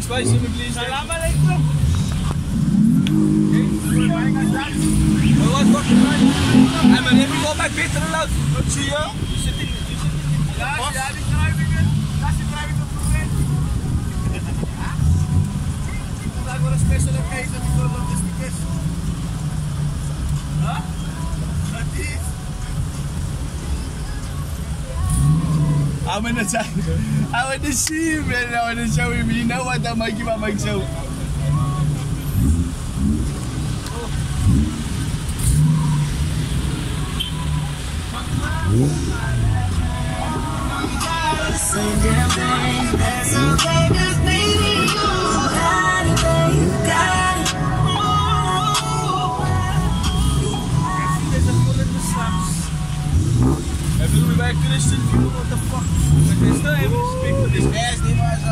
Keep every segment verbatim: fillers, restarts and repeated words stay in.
spicy me, please. Salam alaikum. Wat wordt het? Hey, maar neem ik op bij Peter en Lout. Wat zie je? Je zit in de bos. Ja, die kruipingen. Dat is die kruiping op het moment. Dat wordt een special occasion voor logistiekers. Huh? Dat is. I'm in the I'm in the sea, man. I'm in the show. You know what? That make you my make show. Have you back to this shit? You know what the fuck? But they still able to speak with this ass, they might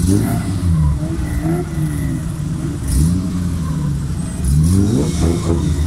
Thank you.